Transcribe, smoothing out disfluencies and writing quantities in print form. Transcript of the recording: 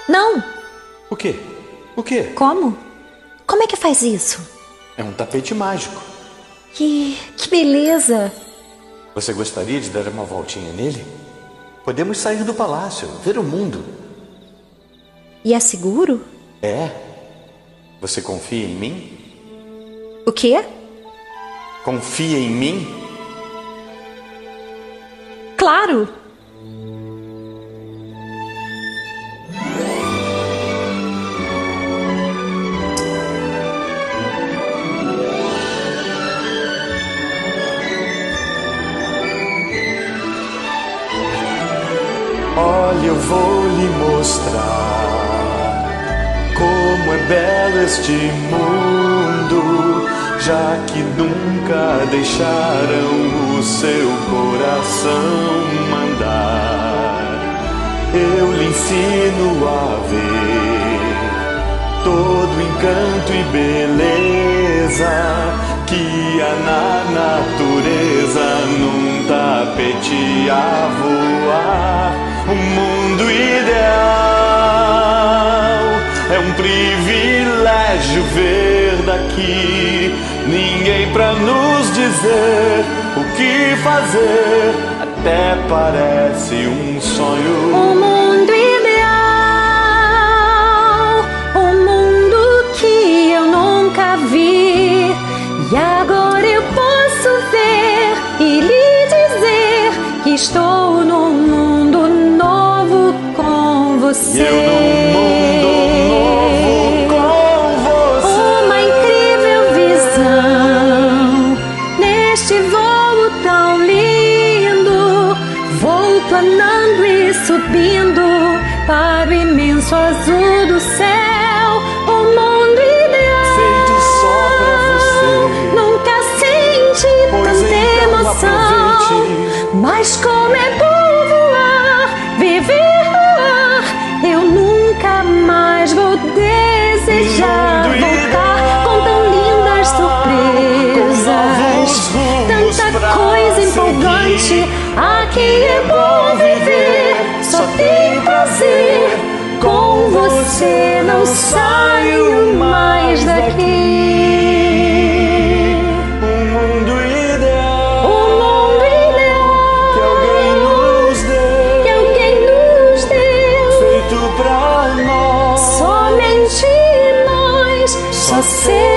Não! O quê? O quê? Como? Como é que faz isso? É um tapete mágico. Que beleza! Você gostaria de dar uma voltinha nele? Podemos sair do palácio, ver o mundo. E é seguro? É. Você confia em mim? O quê? Confia em mim? Claro! Olha, eu vou lhe mostrar como é belo este mundo, já que nunca deixaram o seu coração mandar. Eu lhe ensino a ver todo encanto e beleza que há na natureza, num tapete a voar. O mundo ideal é um privilégio ver daqui. Ninguém pra nos dizer o que fazer, até parece um sonho. O mundo ideal, o mundo que eu nunca vi. E agora eu posso ver e lhe dizer que estou num mundo novo com você. E eu num mundo novo com você. Uma incrível visão neste voo tão lindo. Vou planando e subindo para o imenso azul do céu. O mundo ideal, feito só pra você. Nunca senti tanta emoção. Mas como é bom voar, viver no ar. Eu nunca mais vou desejar voltar com tão lindas surpresas, tanta coisa empolgante. Aqui é bom viver, só tem prazer. Com você não saio mais daqui. Um mundo ideal, O mundo ideal que alguém nos deu, feito feito pra nós. somente nós, só ser